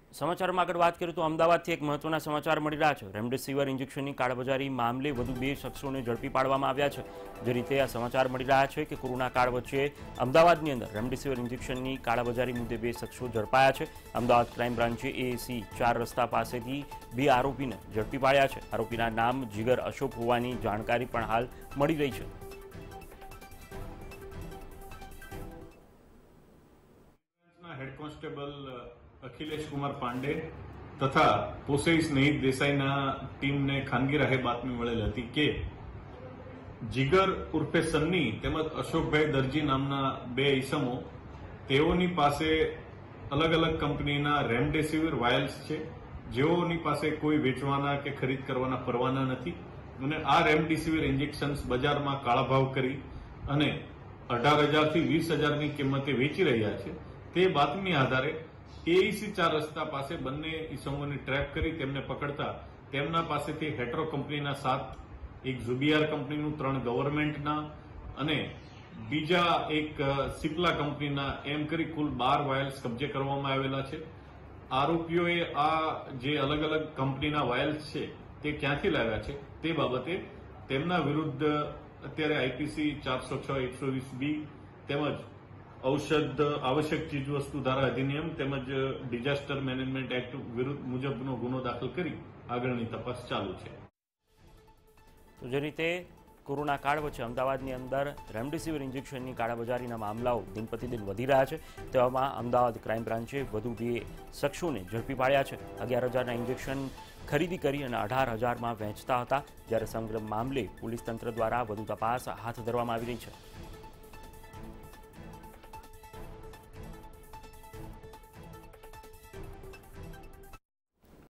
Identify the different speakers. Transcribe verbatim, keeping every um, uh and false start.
Speaker 1: સમાચારમાં આગળ વાત કરીએ તો અમદાવાદથી એક મહત્વના સમાચાર મળી રહ્યા છે। રેમડેસિવિર ઇન્જેક્શનની કાળાબજારી મામલે વધુ બે શખ્સોને ઝડપી પાડવામાં આવ્યા છે। જે રીતે આ સમાચાર મળી રહ્યા છે કે કોરોના કાળ વચ્ચે અમદાવાદની અંદર રેમડેસિવિર ઇન્જેક્શનની કાળાબજારી મુદ્દે બે શખ્સો ઝડપાયા છે। અમદાવાદ ક્રાઇમ બ્રાન્ચે એએસી ચાર રસ્તા પાસેથી બે આરોપીને ઝડપી પાડ્યા છે। આરોપીના નામ જીગર અશોક હોવાની જાણકારી પણ હાલ મળી રહી છે।
Speaker 2: हेड कांस्टेबल अखिलेश कुमार पांडे तथा पोसई स्नेहित देसाईना टीम ने खानगी राहे बातमी मळेल हती के जिगर उर्फे सन्नी તેમજ અશોકભાઈ દરજી નામના બે ઈસમો તેઓની પાસે અલગ અલગ કંપનીના રેમડેસિવિર વાયલ્સ છે, જેઓની પાસે કોઈ વેચવાના કે ખરીદ કરવાના પરવાના નથી અને આ રેમડેસિવિર ઇન્જેક્શન્સ બજારમાં કાળા ભાવ કરી અને અઢાર હજાર થી વીસ હજારની કિંમતે વેચી રહ્યા છે। તે બાતમી આધારે એઈસી ચાર રસ્તા પાસે બંને ઈસમોને ટ્રેપ કરી તેમને પકડતા તેમના પાસેથી હેટ્રો કંપનીના સાત, એક ઝુબિયાર કંપનીનું, ત્રણ ગવર્મેન્ટના અને બીજા એક સિપ્લા કંપનીના એમ કરી કુલ બાર વાયલ્સ કબજે કરવામાં આવેલા છે। આરોપીઓએ આ જે અલગ અલગ કંપનીના વાયલ્સ છે તે ક્યાંથી લાવ્યા છે તે બાબતે તેમના વિરુદ્ધ અત્યારે આઈપીસી ચારસો છ એકસો વીસ બી તેમજ ઔષધ આવશ્યક ચીજવસ્તુ ધારા અધિનિયમ તેમજ ડિઝાસ્ટર મેનેજમેન્ટ એક્ટ વિરુદ્ધ મુજબનો ગુનો દાખલ કરી આગળની તપાસ ચાલુ છે।
Speaker 1: તો જે રીતે કોરોના કાળ વચ્ચે અમદાવાદની અંદર રેમડેસિવિર ઇન્જેક્શનની કાળાબજારીના મામલાઓ દિન પ્રતિદિન વધી રહ્યા છે, તેવામાં અમદાવાદ ક્રાઇમ બ્રાન્ચે વધુ બે શખ્સોને ઝડપી પાડ્યા છે। અગિયાર હજારના ઇન્જેક્શન ખરીદી કરી અને અઢાર હજારમાં વેચતા હતા, જ્યારે સમગ્ર મામલે પોલીસ તંત્ર દ્વારા વધુ તપાસ હાથ ધરવામાં આવી રહી છે।